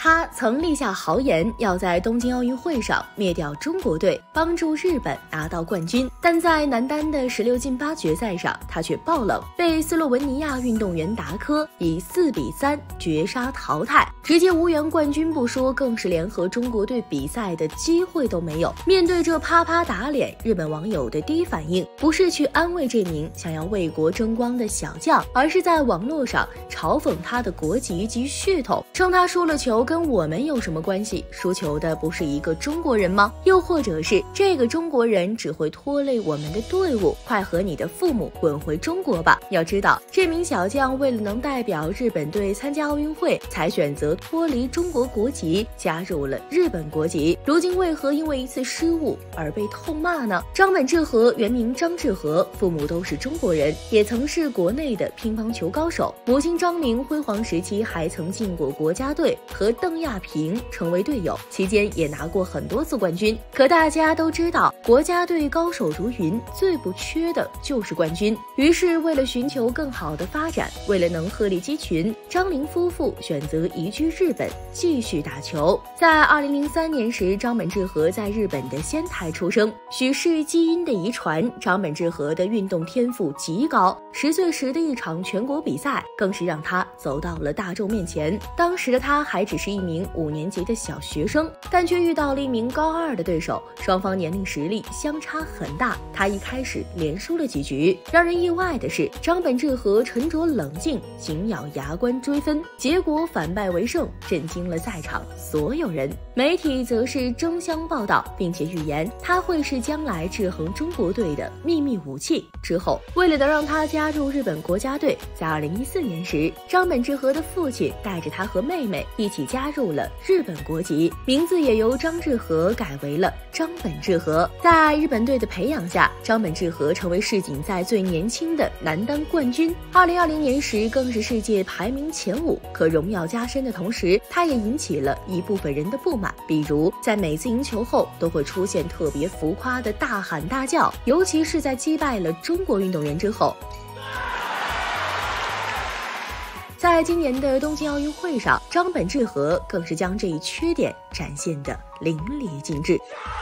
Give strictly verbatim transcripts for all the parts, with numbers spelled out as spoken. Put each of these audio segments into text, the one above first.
他曾立下豪言，要在东京奥运会上灭掉中国队，帮助日本拿到冠军。但在男单的十六进八决赛上，他却爆冷，被斯洛文尼亚运动员达科以四比三绝杀淘汰，直接无缘冠军不说，更是连和中国队比赛的机会都没有。面对这啪啪打脸，日本网友的第一反应不是去安慰这名想要为国争光的小将，而是在网络上嘲讽他的国籍及血统，称他输了球跟我们有什么关系？输球的不是一个中国人吗？又或者是这个中国人只会拖累我们的队伍，快和你的父母滚回中国吧！要知道，这名小将为了能代表日本队参加奥运会，才选择脱离中国国籍，加入了日本国籍。如今为何因为一次失误而被痛骂呢？张本智和原名张志和，父母都是中国人，也曾是国内的乒乓球高手。母亲张玲辉煌时期还曾进过国家队，和邓亚萍成为队友，期间也拿过很多次冠军。可大家都知道，国家队高手如云，最不缺的就是冠军。于是为了寻求更好的发展，为了能鹤立鸡群，张玲夫妇选择移居日本，继续打球。在二零零三年时，张本智和在日本的仙台出生，许是基因的遗传。张本智和的运动天赋极高，十岁时的一场全国比赛更是让他走到了大众面前。当时的他还只是一名五年级的小学生，但却遇到了一名高二的对手，双方年龄实力相差很大。他一开始连输了几局，让人意外的是，张本智和沉着冷静，紧咬牙关追分，结果反败为胜，震惊了在场所有人。媒体则是争相报道，并且预言他会是将来制衡中国队的秘密武器。之后，为了能让他加入日本国家队，在二零一四年时，张本智和的父亲带着他和妹妹一起加入了日本国籍，名字也由张志和改为了张本智和。在日本队的培养下，张本智和成为世锦赛最年轻的男单冠军。二零二零年时，更是世界排名前五。可荣耀加身的同时，他也引起了一部分人的不满，比如在每次赢球后都会出现特别浮夸的大喊大叫，尤其是在击败了中国运动员之后。在今年的东京奥运会上，张本智和更是将这一缺点展现得淋漓尽致。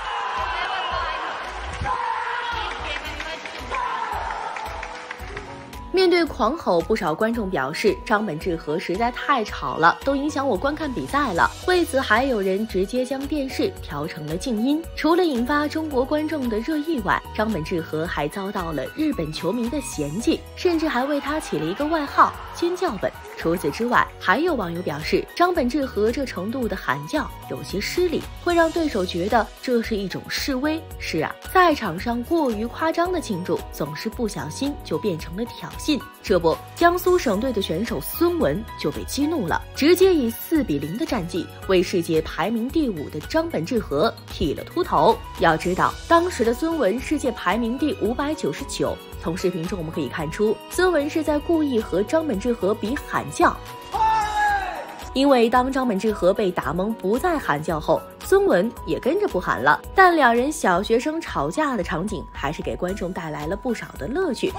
面对狂吼，不少观众表示张本智和实在太吵了，都影响我观看比赛了。为此，还有人直接将电视调成了静音。除了引发中国观众的热议外，张本智和还遭到了日本球迷的嫌弃，甚至还为他起了一个外号“尖叫本”。除此之外，还有网友表示，张本智和这程度的喊叫有些失礼，会让对手觉得这是一种示威。是啊，赛场上过于夸张的庆祝，总是不小心就变成了挑衅。这不，江苏省队的选手孙文就被激怒了，直接以四比零的战绩为世界排名第五的张本智和剃了秃头。要知道，当时的孙文世界排名第五百九十九。从视频中我们可以看出，孙文是在故意和张本智和比喊叫。因为当张本智和被打懵不再喊叫后，孙文也跟着不喊了。但两人小学生吵架的场景还是给观众带来了不少的乐趣。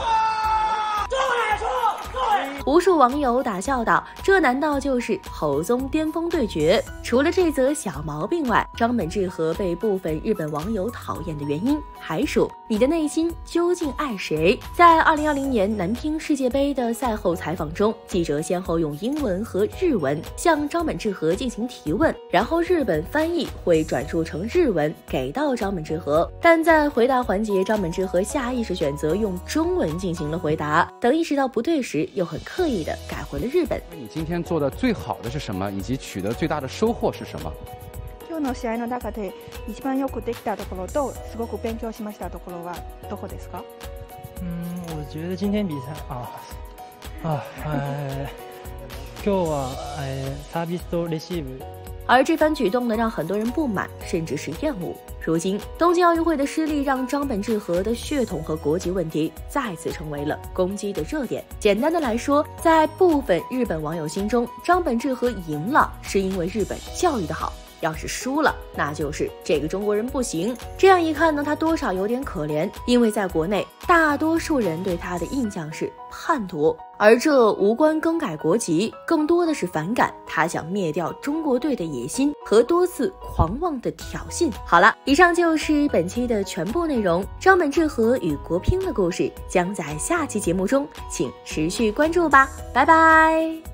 无数网友打笑道：“这难道就是吼宗巅峰对决？”除了这则小毛病外，张本智和被部分日本网友讨厌的原因还属你的内心究竟爱谁？在二零二零年男乒世界杯的赛后采访中，记者先后用英文和日文向张本智和进行提问，然后日本翻译会转述成日文给到张本智和。但在回答环节，张本智和下意识选择用中文进行了回答，等意识到不对时，又很刻意的改回了日本。 你今天做的最好的是什么？以及取得最大的收获是什么？ 今日の試合の中で一番よくできたところとすごく勉強しましたところはどこですか？ 嗯，我觉得今天比赛啊啊，呃，今日は呃サービスとレシーブ。 而这番举动呢，让很多人不满，甚至是厌恶。如今，东京奥运会的失利让张本智和的血统和国籍问题再次成为了攻击的热点。简单的来说，在部分日本网友心中，张本智和赢了是因为日本教育的好，要是输了，那就是这个中国人不行。这样一看呢，他多少有点可怜，因为在国内，大多数人对他的印象是叛徒。 而这无关更改国籍，更多的是反感他想灭掉中国队的野心和多次狂妄的挑衅。好了，以上就是本期的全部内容。张本智和与国乒的故事将在下期节目中，请持续关注吧，拜拜。